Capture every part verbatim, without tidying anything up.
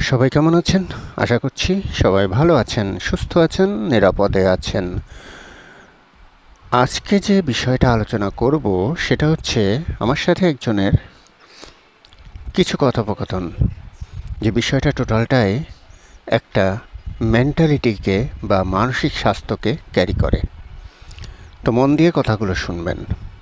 সবাই কেমন আছেন? আশা করছি সবাই ভালো আছেন, সুস্থ আছেন, নিরাপদে আছেন। আজকে যে বিষয়টা আলোচনা করব সেটা হচ্ছে আমার সাথে একজনের কিছু কথোপকথন, যে বিষয়টা টোটালটাই একটা মেন্টালিটিকে বা মানসিক স্বাস্থ্যকে ক্যারি করে। তো মন দিয়ে কথাগুলো শুনবেন।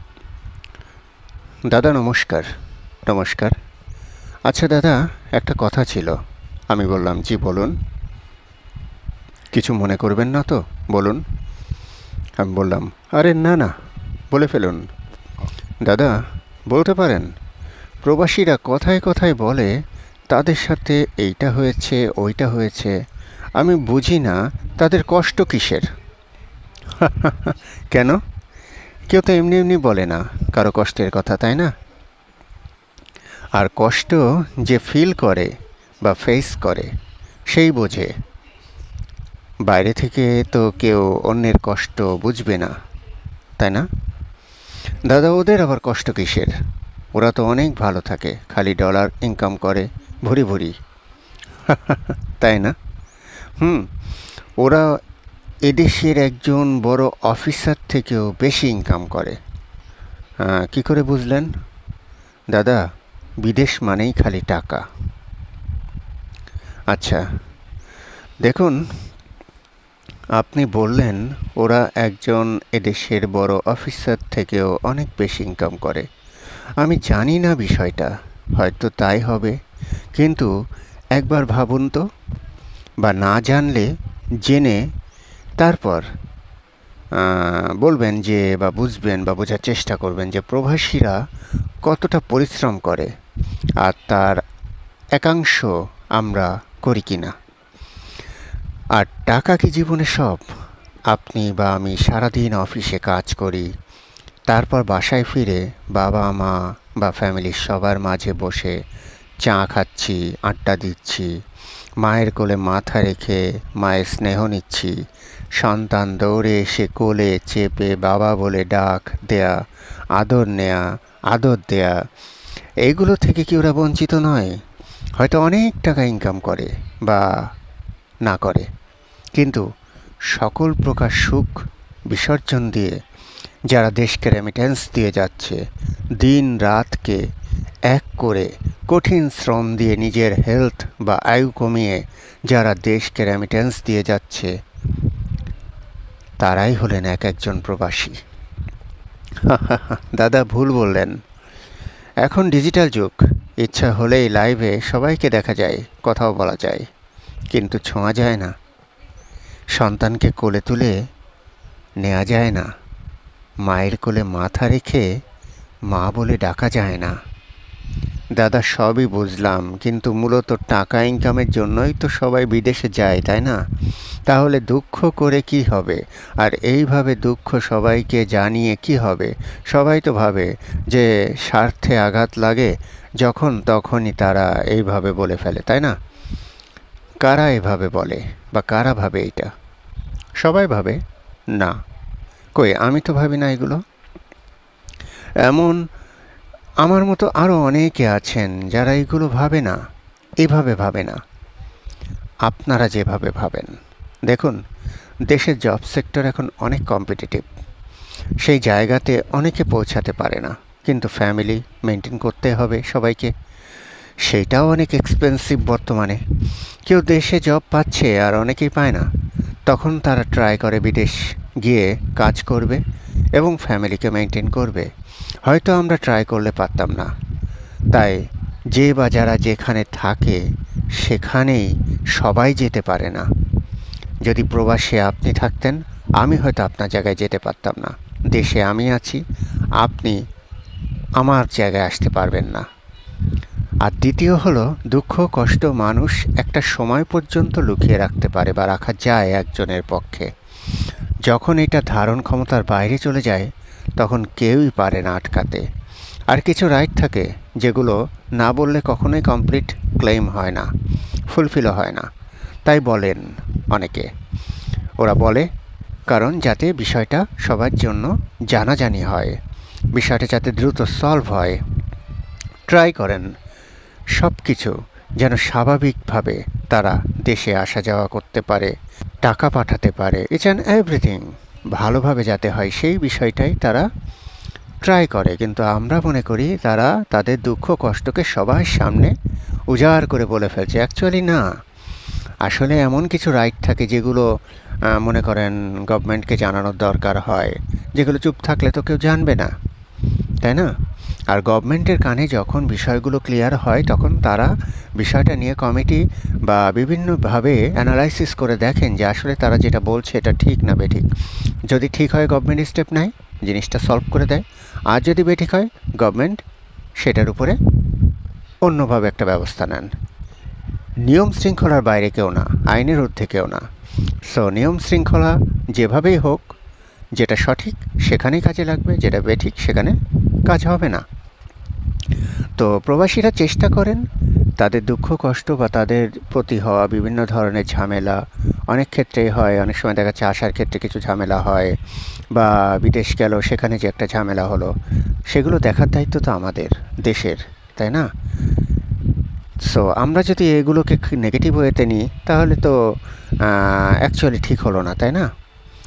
দাদা নমস্কার। নমস্কার। আচ্ছা দাদা, একটা কথা ছিল। আমি বললাম, জি বলুন। কিছু মনে করবেন না তো? বলুন। আমি বললাম, আরে না না, বলে ফেলুন। দাদা বলতে পারেন, প্রবাসীরা কথায় কথায় বলে তাদের সাথে এইটা হয়েছে ওইটা হয়েছে। আমি বুঝি না তাদের কষ্ট কিসের। কেন? কেউ তো এমনি এমনি বলে না কারো কষ্টের কথা, তাই না? আর কষ্ট যে ফিল করে বা ফেস করে সেই বোঝে। বাইরে থেকে তো কেউ অন্যের কষ্ট বুঝবে না, তাই না? দাদা ওদের আবার কষ্ট কিসের? ওরা তো অনেক ভালো থাকে, খালি ডলার ইনকাম করে ভরি ভরি, তাই না? হুম। ওরা এদেশের একজন বড় অফিসার থেকেও বেশি ইনকাম করে। কি করে বুঝলেন? দাদা, বিদেশ মানেই খালি টাকা। আচ্ছা দেখুন, আপনি বললেন ওরা একজন এদেশের বড় অফিসার থেকেও অনেক বেশি ইনকাম করে। আমি জানি না বিষয়টা, হয়তো তাই হবে, কিন্তু একবার ভাবুন তো। বা না জানলে জেনে তারপর বলবেন যে, বা বুঝবেন বা বোঝার চেষ্টা করবেন যে প্রবাসীরা কতটা পরিশ্রম করে, আর তার একাংশ আমরা করি কি না। আর টাকা কি জীবনে সব? আপনি বা আমি সারাদিন অফিসে কাজ করি, তারপর বাসায় ফিরে বাবা মা বা ফ্যামিলির সবার মাঝে বসে চা খাচ্ছি, আড্ডা দিচ্ছি, মায়ের কোলে মাথা রেখে মায়ের স্নেহ নিচ্ছি, সন্তান দৌড়ে এসে কোলে চেপে বাবা বলে ডাক দেয়া, আদর নেয়া, আদর দেয়া, এইগুলো থেকে কি ওরা বঞ্চিত নয়? হয়তো অনেক টাকা ইনকাম করে বা না করে, কিন্তু সকল প্রকার সুখ বিসর্জন দিয়ে যারা দেশকে রেমিটেন্স দিয়ে যাচ্ছে, দিন রাতকে এক করে কঠিন শ্রম দিয়ে নিজের হেলথ বা আয়ু কমিয়ে যারা দেশকে রেমিটেন্স দিয়ে যাচ্ছে, তারাই হলেন এক একজন প্রবাসী। দাদা ভুল বললেন। এখন ডিজিটাল যুগ, ইচ্ছা হলেই লাইভে সবাইকে দেখা যায়, কথাও বলা যায়, কিন্তু ছোঁয়া যায় না। সন্তানকে কোলে তুলে নেওয়া যায় না, মায়ের কোলে মাথা রেখে মা বলে ডাকা যায় না। দাদা সবই বুঝলাম, কিন্তু মূলত টাকা ইনকামের জন্যই তো সবাই বিদেশে যায়, তাই না? তাহলে দুঃখ করে কি হবে? আর এইভাবে দুঃখ সবাইকে জানিয়ে কি হবে? সবাই তো ভাবে যে স্বার্থে আঘাত লাগে যখন তখনই তারা এইভাবে বলে ফেলে, তাই না? কারা এভাবে বলে বা কারা ভাবে এটা? সবাই ভাবে না। কই, আমি তো ভাবি না এগুলো। এমন আমার মতো আরও অনেকে আছেন যারা এগুলো ভাবে না, এভাবে ভাবে না আপনারা যেভাবে ভাবেন। দেখুন, দেশের জব সেক্টর এখন অনেক কম্পিটিটিভ। সেই জায়গাতে অনেকে পৌঁছাতে পারে না, কিন্তু ফ্যামিলি মেনটেন করতে হবে সবাইকে, সেইটাও অনেক এক্সপেন্সিভ বর্তমানে। কেউ দেশে জব পাচ্ছে আর অনেকেই পায় না, তখন তারা ট্রাই করে বিদেশ গিয়ে কাজ করবে এবং ফ্যামিলিকে মেনটেন করবে। হয়তো আমরা ট্রাই করলে পারতাম না, তাই যে বা যারা যেখানে থাকে সেখানেই সবাই যেতে পারে না। যদি প্রবাসে আপনি থাকতেন, আমি হয়তো আপনার জায়গায় যেতে পারতাম না। দেশে আমি আছি, আপনি আমার জায়গায় আসতে পারবেন না। আর দ্বিতীয় হলো, দুঃখ কষ্ট মানুষ একটা সময় পর্যন্ত লুকিয়ে রাখতে পারে বা রাখা যায় একজনের পক্ষে। যখন এটা ধারণ ক্ষমতার বাইরে চলে যায়, তখন কেউই পারে না আটকাতে। আর কিছু রাইট থাকে যেগুলো না বললে কখনোই কমপ্লিট ক্লেম হয় না, ফুলফিলও হয় না। তাই বলেন অনেকে। ওরা বলে কারণ যাতে বিষয়টা সবার জন্য জানাজানি হয়, বিষয়টা যাতে দ্রুত সলভ হয়। ট্রাই করেন সব কিছু যেন স্বাভাবিকভাবে তারা দেশে আসা যাওয়া করতে পারে, টাকা পাঠাতে পারে, ইটস অ্যান্ড এভরিথিং ভালোভাবে যাতে হয় সেই বিষয়টাই তারা ট্রাই করে। কিন্তু আমরা মনে করি তারা তাদের দুঃখ কষ্টকে সবার সামনে উজাড় করে বলে ফেলছে। অ্যাকচুয়ালি না, আসলে এমন কিছু রাইট থাকে যেগুলো মনে করেন গভর্নমেন্টকে জানানোর দরকার হয়, যেগুলো চুপ থাকলে তো কেউ জানবে না, তাই না? আর গভর্নমেন্টের কানে যখন বিষয়গুলো ক্লিয়ার হয় তখন তারা বিষয়টা নিয়ে কমিটি বা বিভিন্নভাবে অ্যানালাইসিস করে দেখেন যে আসলে তারা যেটা বলছে এটা ঠিক না বেঠিক। যদি ঠিক হয় গভর্নমেন্ট স্টেপ নেয়, জিনিসটা সলভ করে দেয়। আর যদি বেঠিক হয় গভর্নমেন্ট সেটার উপরে অন্যভাবে একটা ব্যবস্থা নেন। নিয়ম শৃঙ্খলার বাইরে কেউ না, আইনের ঊর্ধ্বে কেউ না। সো নিয়ম শৃঙ্খলা যেভাবেই হোক, যেটা সঠিক সেখানেই কাজে লাগবে, যেটা বেঠিক সেখানে কাজ হবে না। তো প্রবাসীরা চেষ্টা করেন তাদের দুঃখ কষ্ট বা তাদের প্রতি হওয়া বিভিন্ন ধরনের ঝামেলা, অনেক ক্ষেত্রেই হয়, অনেক সময় দেখা যাচ্ছে আসার ক্ষেত্রে কিছু ঝামেলা হয় বা বিদেশ গেল সেখানে যে একটা ঝামেলা হলো, সেগুলো দেখার দায়িত্ব তো আমাদের দেশের, তাই না? সো আমরা যদি এগুলোকে নেগেটিভ ওয়েতে নিই তাহলে তো অ্যাকচুয়ালি ঠিক হলো না, তাই না?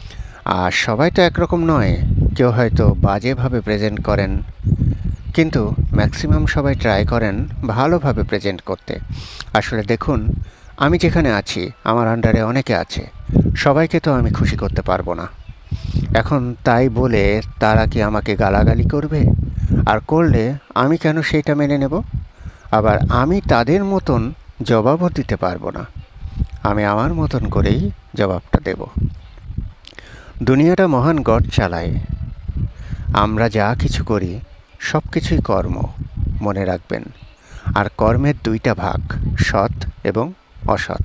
আর সবাই তো একরকম নয়, কেউ হয়তো বাজেভাবে প্রেজেন্ট করেন, কিন্তু ম্যাক্সিমাম সবাই ট্রাই করেন ভালোভাবে প্রেজেন্ট করতে। আসলে দেখুন, আমি যেখানে আছি আমার আন্ডারে অনেকে আছে, সবাইকে তো আমি খুশি করতে পারবো না। এখন তাই বলে তারা কি আমাকে গালাগালি করবে? আর করলে আমি কেন সেইটা মেনে নেব? আবার আমি তাদের মতন জবাবও দিতে পারবো না, আমি আমার মতন করেই জবাবটা দেব। দুনিয়াটা মহান গড চালায়, আমরা যা কিছু করি সব কিছুই কর্ম, মনে রাখবেন। আর কর্মের দুইটা ভাগ, সৎ এবং অসৎ।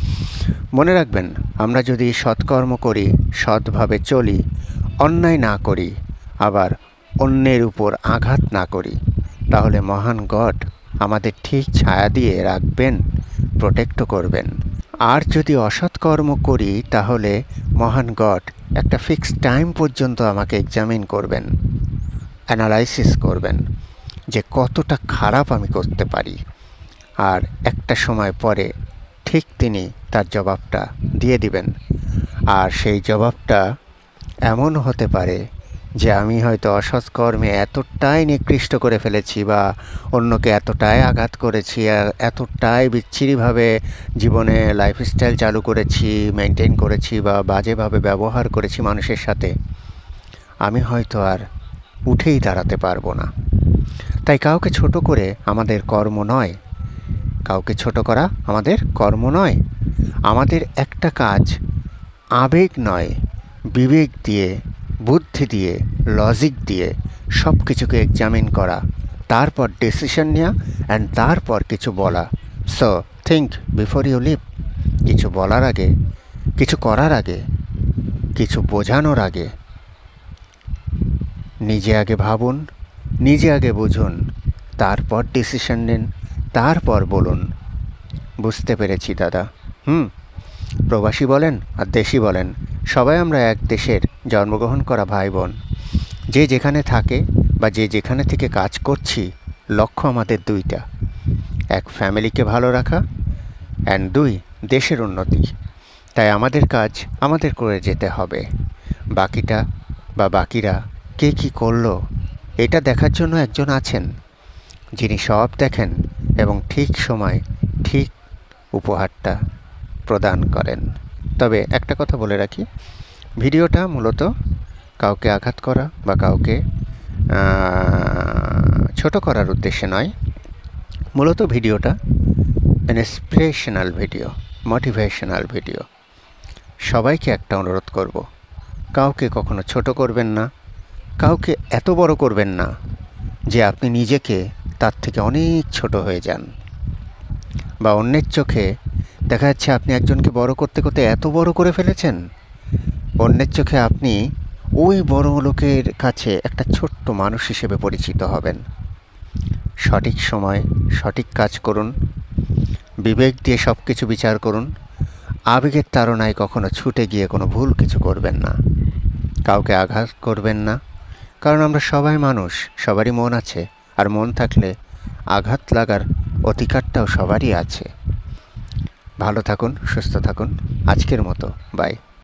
মনে রাখবেন, আমরা যদি সৎকর্ম করি, সৎভাবে চলি, অন্যায় না করি, আবার অন্যের উপর আঘাত না করি, তাহলে মহান গড আমাদের ঠিক ছায়া দিয়ে রাখবেন, প্রোটেক্টও করবেন। আর যদি অসৎ কর্ম করি তাহলে মহান গড একটা ফিক্সড টাইম পর্যন্ত আমাকে এক্সামিন করবেন, অ্যানালাইসিস করবেন যে কতটা খারাপ আমি করতে পারি। আর একটা সময় পরে ঠিক তিনি তার জবাবটা দিয়ে দিবেন। আর সেই জবাবটা এমন হতে পারে যে আমি হয়তো অসৎ কর্মে এতটাই নিকৃষ্ট করে ফেলেছি বা অন্যকে এতটাই আঘাত করেছি আর এতটাই বিচ্ছিরিভাবে জীবনে লাইফস্টাইল চালু করেছি, মেনটেন করেছি বা বাজেভাবে ব্যবহার করেছি মানুষের সাথে, আমি হয়তো আর উঠেই দাঁড়াতে পারবো না। তাই কাউকে ছোট করে আমাদের কর্ম নয়, কাউকে ছোট করা আমাদের কর্ম নয়। আমাদের একটা কাজ আবেগ নয়, বিবেক দিয়ে, বুদ্ধি দিয়ে, লজিক দিয়ে সব কিছুকে এক্সামিন করা, তারপর ডিসিশন নেওয়া অ্যান্ড তারপর কিছু বলা। So think before you leave. কিছু বলার আগে, কিছু করার আগে, কিছু বোঝানোর আগে নিজে আগে ভাবুন, নিজে আগে বুঝুন, তারপর ডিসিশন নিন, তারপর বলুন বুঝতে পেরেছি দাদা। হুম প্রবাসী বলেন আর দেশি বলেন, সবাই আমরা এক দেশের জন্মগ্রহণ করা ভাই বোন। যে যেখানে থাকে বা যে যেখানে থেকে কাজ করছি, লক্ষ্য আমাদের দুইটা, এক ফ্যামিলিকে ভালো রাখা অ্যান্ড দুই দেশের উন্নতি। তাই আমাদের কাজ আমাদের করে যেতে হবে। বাকিটা বা বাকিরা কে কী করলো এটা দেখার জন্য একজন আছেন যিনি সব দেখেন এবং ঠিক সময় ঠিক উপহারটা প্রদান করেন। তবে একটা কথা বলে রাখি, ভিডিওটা মূলত কাউকে আঘাত করা বা কাউকে ছোট করার উদ্দেশ্যে নয়। মূলত ভিডিওটা ইন্সপিরেশনাল ভিডিও, মোটিভেশনাল ভিডিও। সবাইকে একটা অনুরোধ করব, কাউকে কখনো ছোট করবেন না, কাউকে এত বড় করবেন না যে আপনি নিজেকে তার থেকে অনেক ছোট হয়ে যান, বা অন্যের চোখে দেখা যাচ্ছে আপনি একজনকে বড় করতে করতে এত বড় করে ফেলেছেন, অন্যের চোখে আপনি ওই বড় লোকের কাছে একটা ছোট্ট মানুষ হিসেবে পরিচিত হবেন। সঠিক সময় সঠিক কাজ করুন, বিবেক দিয়ে সব কিছু বিচার করুন, আবেগের তাড়নায় কখনো ছুটে গিয়ে কোনো ভুল কিছু করবেন না, কাউকে আঘাত করবেন না, কারণ আমরা সবাই মানুষ, সবারই মন আছে, আর মন থাকলে আঘাত লাগার অধিকারটাও সবারই আছে। ভালো থাকুন, সুস্থ থাকুন। আজকের মতো বাই।